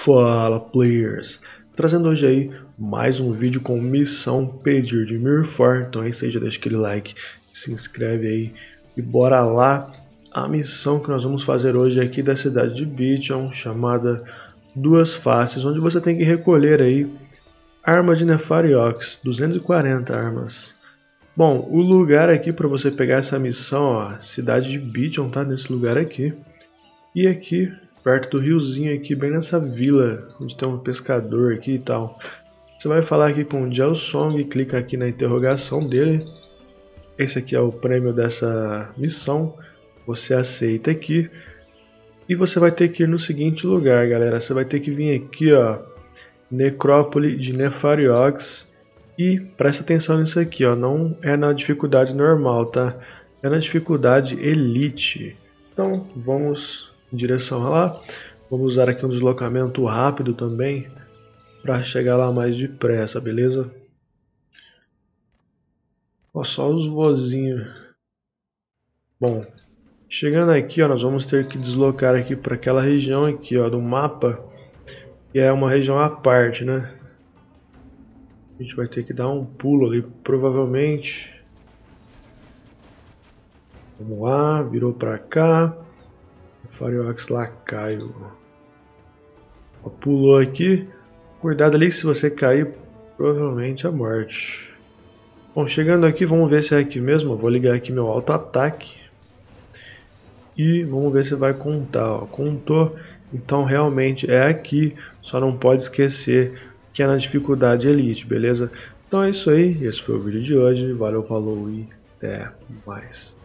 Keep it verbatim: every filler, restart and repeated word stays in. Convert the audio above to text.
Fala players, trazendo hoje aí mais um vídeo com missão Pedir de Mirfor. Então aí você já deixa aquele like, se inscreve aí e bora lá. A missão que nós vamos fazer hoje aqui da cidade de Beaton, chamada Duas Faces, onde você tem que recolher aí arma de Nefariox, duzentas e quarenta armas. Bom, o lugar aqui para você pegar essa missão, ó, cidade de Beaton, tá nesse lugar aqui. E aqui perto do riozinho aqui, bem nessa vila, onde tem um pescador aqui e tal. Você vai falar aqui com o Jelsong, clica aqui na interrogação dele. Esse aqui é o prêmio dessa missão. Você aceita aqui. E você vai ter que ir no seguinte lugar, galera. Você vai ter que vir aqui, ó, Necrópole de Nefariox. E presta atenção nisso aqui, ó, não é na dificuldade normal, tá? É na dificuldade Elite. Então, vamos em direção a lá. Vamos usar aqui um deslocamento rápido também para chegar lá mais depressa, beleza? Ó, só os vozinhos. Bom, chegando aqui, ó, nós vamos ter que deslocar aqui para aquela região aqui, ó, do mapa, que é uma região à parte, né? A gente vai ter que dar um pulo ali, provavelmente. Vamos lá, virou para cá. Nefariox Lacaio. Pulou aqui. Cuidado ali, se você cair, provavelmente a morte. Bom, chegando aqui, vamos ver se é aqui mesmo. Eu vou ligar aqui meu auto-ataque. E vamos ver se vai contar. Ó. Contou. Então realmente é aqui. Só não pode esquecer que é na dificuldade Elite, beleza? Então é isso aí. Esse foi o vídeo de hoje. Valeu, falou e até mais.